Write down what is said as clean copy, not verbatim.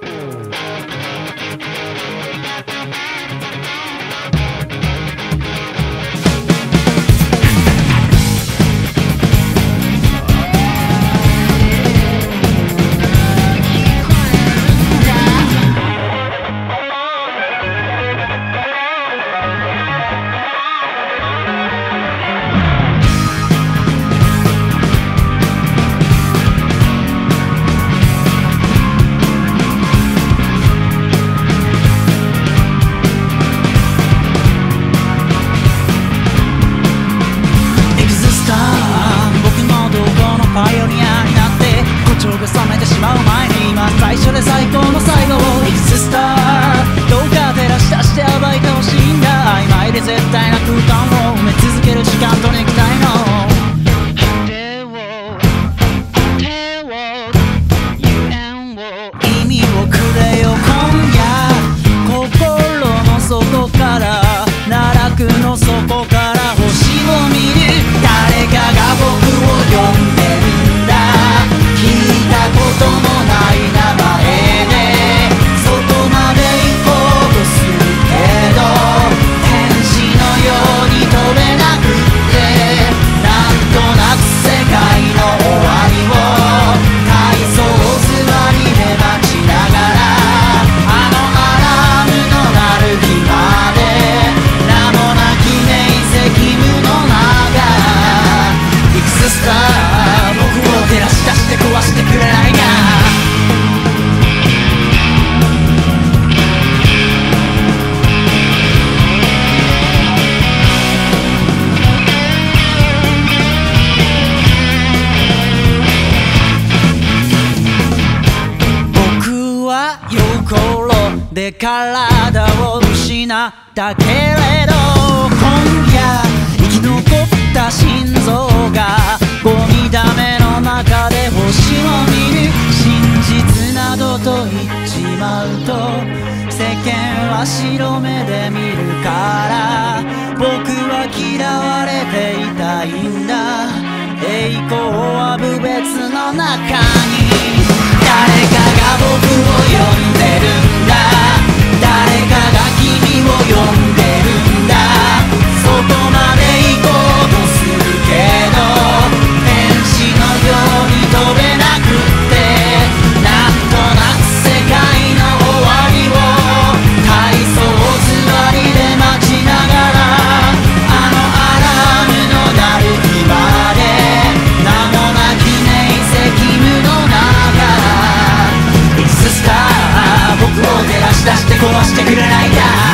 パイオニアになって誇張が冷めてしまう前に今最初で最高の最後をエクスターどうか照らし出して暴いてほしいんだ曖昧で絶対な空間を埋め続ける時間とネクタイの意味をくれよ今夜心の底から奈落の底から星を見る誰かが僕を呼んでるんだ聞いたこともない名前でそこまで行こうとするけど天使のように飛べなくってなんとなく世界の終わりを体操座りで待ちながらあのアラームの鳴る日まで名もなき明晰夢の中エクススター僕を照らし出して壊してくれないか僕は酔う頃で体を失ったけれど今夜生き残った心臓がゴミだめの中で星を見る真実などと言っちまうと世間は白目で見るから僕は嫌われていたいんだ栄光は無別の中に誰かが僕を呼んでるんだ誰かが君を呼んでるんだそこまで行こうとするけど天使のように飛べなくってなんとなく世界の終わりを体操座りで待ちながらあのアラームの鳴る日まで名もなき明晰夢の中エクススター僕を照らし出して壊してくれないか